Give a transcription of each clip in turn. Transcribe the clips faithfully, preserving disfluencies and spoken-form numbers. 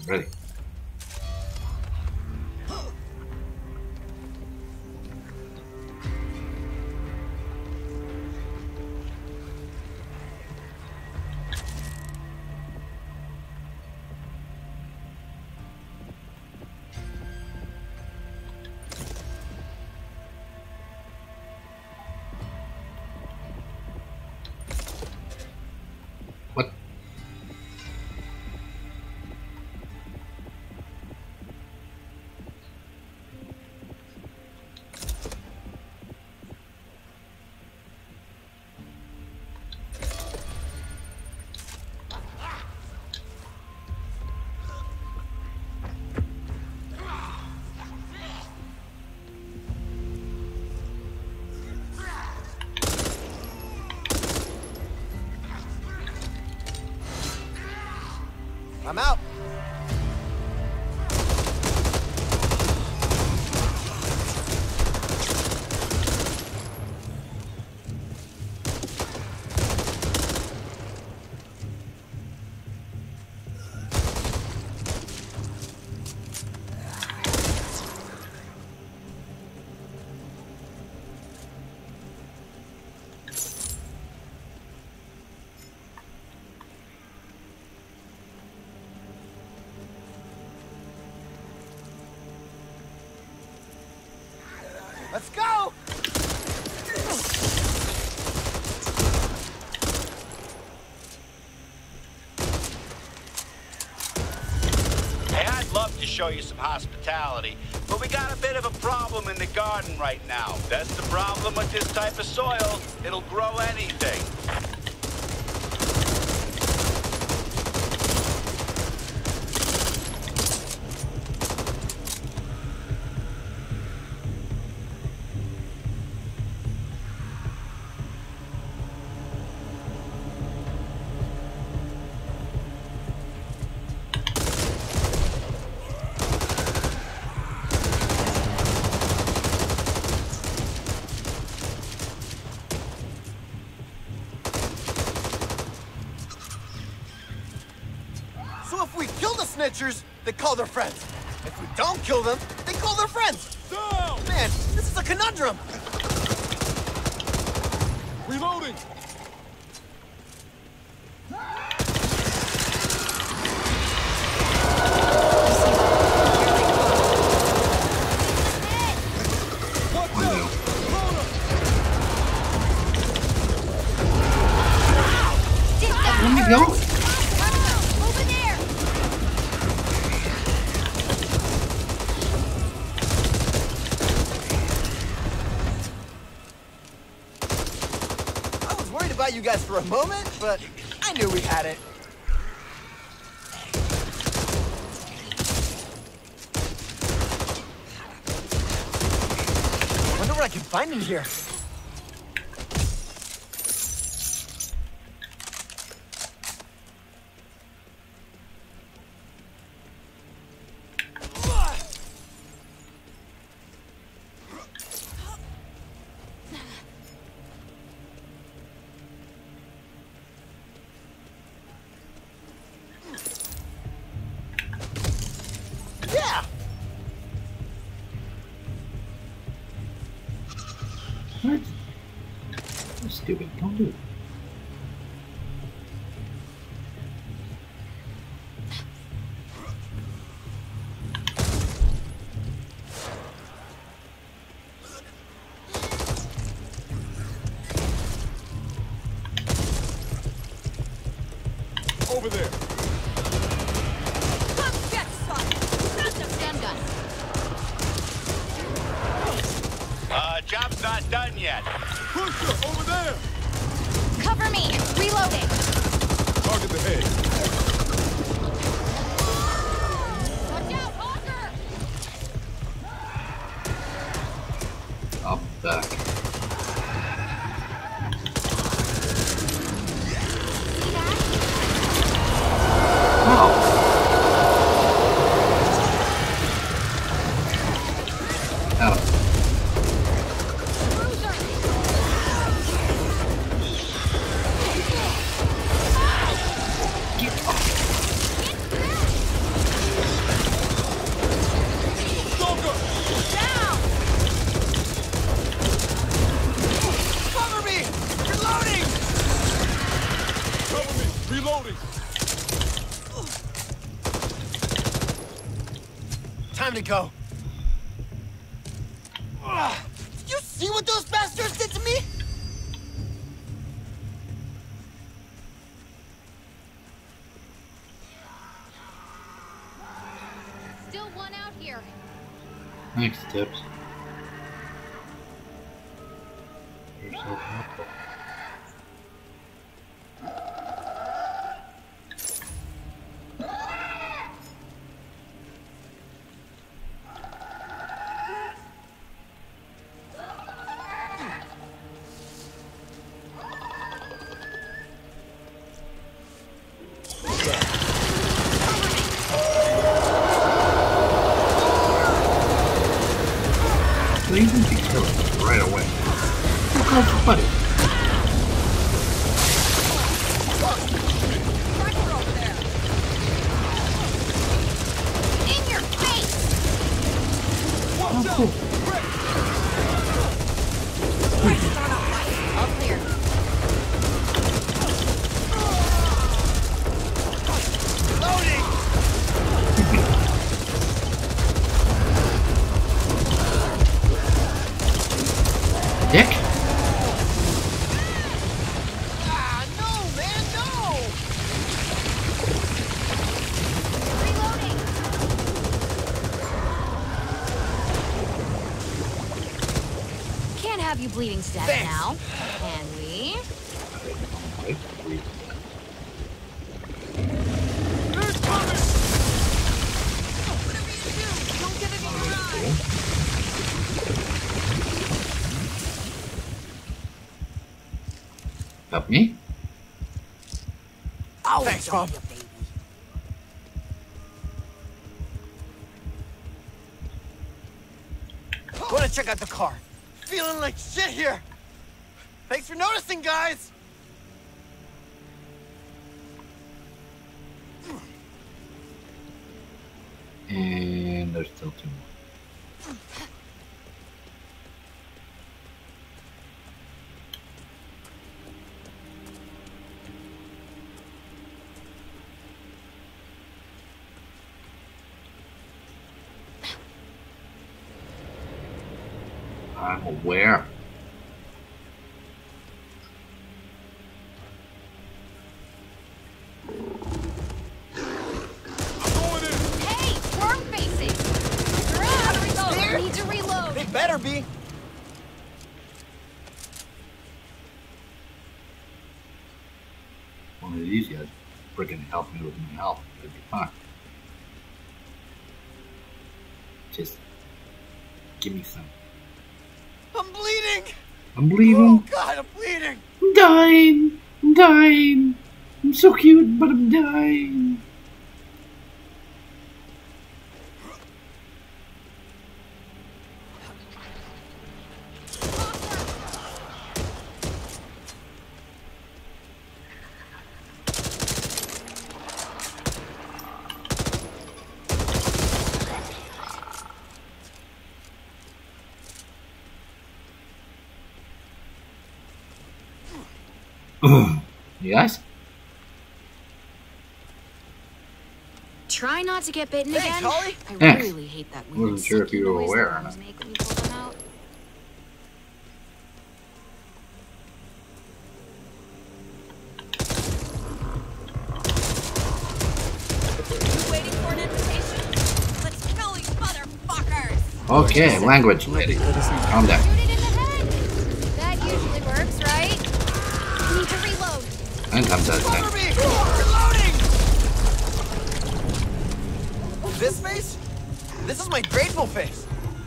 Ready. What? I'm out. Let's go! Hey, I'd love to show you some hospitality, but we got a bit of a problem in the garden right now. That's the problem with this type of soil. It'll grow anything. So if we kill the snitchers, they call their friends. If we don't kill them, they call their friends. Down! Man, this is a conundrum. Reloading! Watch out! Loader! Where are you going? Over there! I was worried about you guys for a moment, but I knew we had it. Wonder what I can find in here. Yeah! What? You're stupid. Don't do it. Over there! Come check, son! Not the stun gun! Uh, job's not done yet. Pusher, over there! Cover me! Reloading! Target the head. Watch out, Hawker! Up back. See that? Oh. Out. Cruiser! Reloading. Time to go. Ugh. Did you see what those bastards did to me? Still one out here. Thanks, Tips. You're so helpful. They even can kill it right away. Look how funny. In your face! Oh, cool. All clear. Dick? Ah, no, man, no! Reloading. Can't have you bleeding to death Thanks. now, can we? They're coming. Whatever you do, don't give it a try. Help me? Oh, thanks, Rob. Wanna check out the car? Feeling like shit here. Thanks for noticing, guys. And there's still two more. I'm aware. I'm going in. Hey, worm faces! You're out of reload. I need to reload. They better be. One of these guys freaking help me with my health. It'd be fine. Just give me some. I'm bleeding. I'm Oh bleeding. God, I'm bleeding. I'm dying. I'm dying. I'm so cute, but I'm dying. You guys? Try not to get bitten Thanks, again. Holly. I Thanks. really hate that weird Wasn't sure if sticky you were noise aware the or worms not. make when you pull them out. Waiting for an invitation? Let's kill these motherfuckers! Okay, language lady. Calm down. Shoot it in the head. That usually works, right? I need to reload. Sometimes that's Cover nice. me. Reloading. This face? This is my grateful face.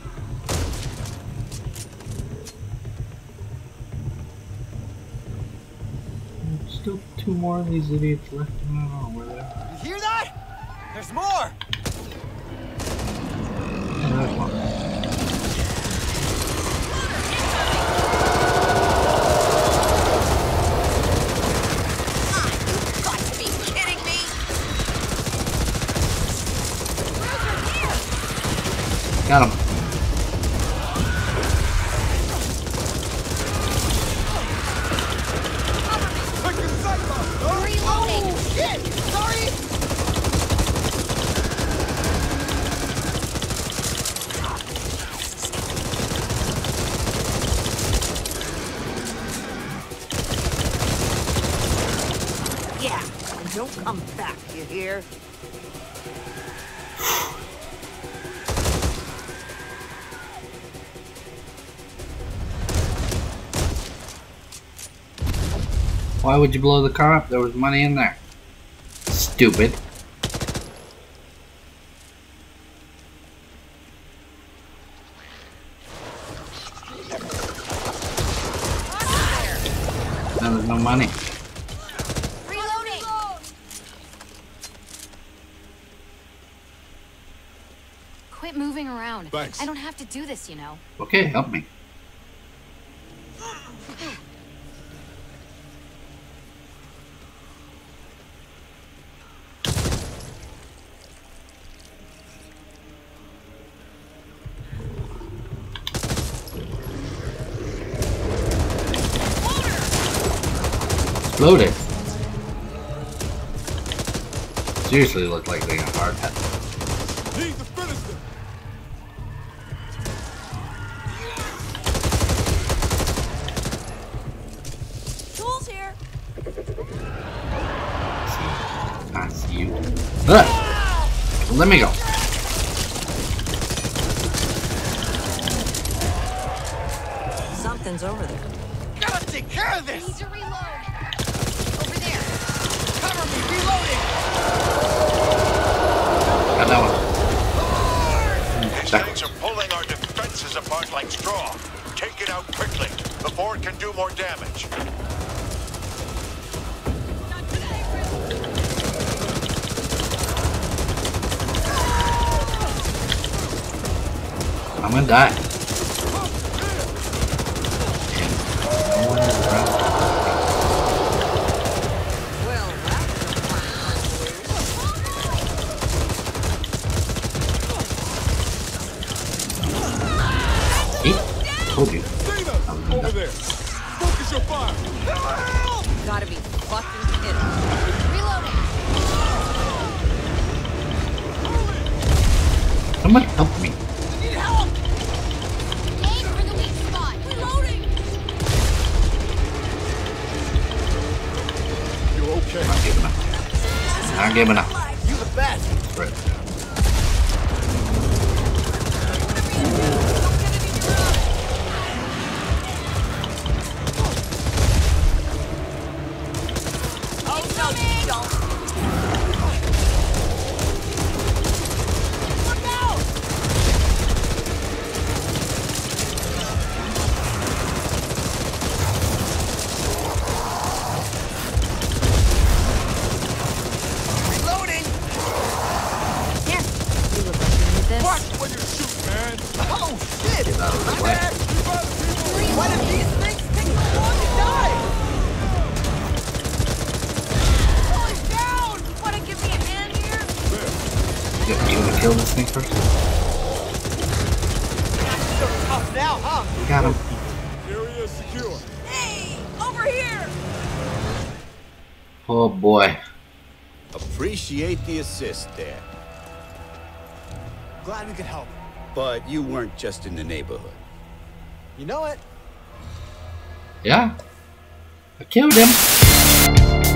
Still two more of these idiots left. I don't know where they are. You hear that? There's more. Oh, there's one. You've got to be kidding me! Got him. Taking sight, huh? Reloading. Shit! Don't come back, you hear? Why would you blow the car up? There was money in there. Stupid. Now there's no money. Reloading. Quit moving around. Thanks. I don't have to do this, you know. Okay, help me. Exploded. Seriously looked like they got hard hat. Need to finish them. Tools here. I see you. Ah! Let me go. Something's over there. Gotta take care of I this! need to reload. Over there. Cover me, reloading! Got that one. These things are pulling our defenses apart like straw. Take it out quickly before it can do more damage. I'm gonna die. No one is around. Well, that's a See? Told you. Cena! Over there. Focus your fire. Gotta be fucking kidding. Reloading. Someone help me. Need help! Aim for the weak spot. Reloading. You're okay. Not giving up. Not giving up. You the best! Right. Oh, no, you don't. Look out! Reloading! Here. You look like you need this. Watch when you shoot, man. Oh shit! Get out of the My way. bad! You by the people. Why did these things take so long to die? Pulling down! Wanna give me a hand here? You, you gonna kill this thing first? So tough now, huh? We got him. Area secure. Hey, over here! Oh boy. Appreciate the assist there. Glad we could help. But you weren't just in the neighborhood. You know it? Yeah. I killed him.